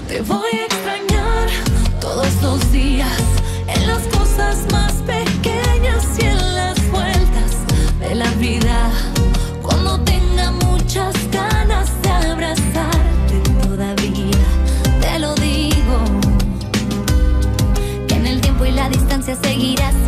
Te voy a extrañar todos los días, en las cosas más pequeñas y en las vueltas de la vida. Cuando tenga muchas ganas de abrazarte todavía, te lo digo, que en el tiempo y la distancia seguirás